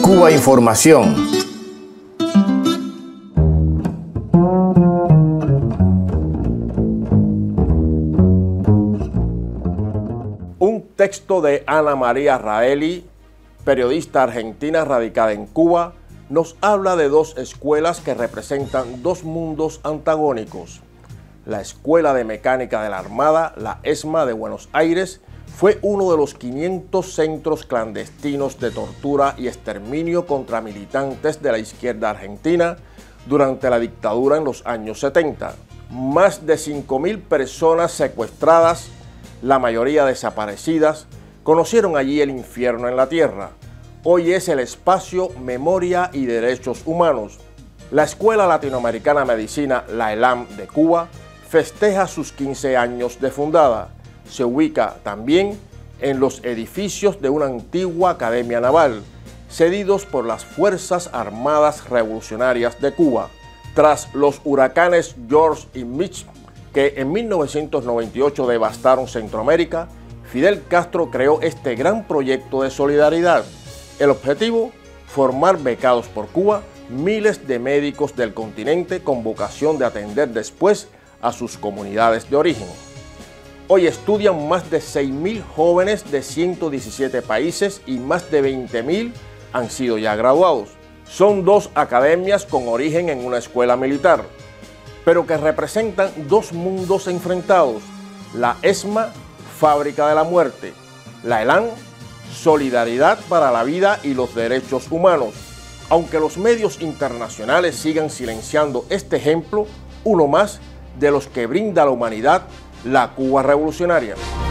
Cuba Información. Un texto de Ana María Raeli, periodista argentina radicada en Cuba, nos habla de dos escuelas que representan dos mundos antagónicos. La Escuela de Mecánica de la Armada, la ESMA de Buenos Aires, fue uno de los 500 centros clandestinos de tortura y exterminio contra militantes de la izquierda argentina durante la dictadura en los años 70. Más de 5.000 personas secuestradas, la mayoría desaparecidas, conocieron allí el infierno en la tierra. Hoy es el espacio Memoria y Derechos Humanos. La Escuela Latinoamericana de Medicina, la ELAM de Cuba, festeja sus 15 años de fundada. Se ubica también en los edificios de una antigua academia naval, cedidos por las Fuerzas Armadas Revolucionarias de Cuba. Tras los huracanes George y Mitch, que en 1998 devastaron Centroamérica, Fidel Castro creó este gran proyecto de solidaridad. El objetivo, formar becados por Cuba miles de médicos del continente con vocación de atender después a sus comunidades de origen. Hoy estudian más de 6.000 jóvenes de 117 países y más de 20.000 han sido ya graduados. Son dos academias con origen en una escuela militar, pero que representan dos mundos enfrentados. La ESMA, fábrica de la muerte. La ELAM, solidaridad para la vida y los derechos humanos. Aunque los medios internacionales sigan silenciando este ejemplo, uno más de los que brinda a la humanidad la Cuba revolucionaria.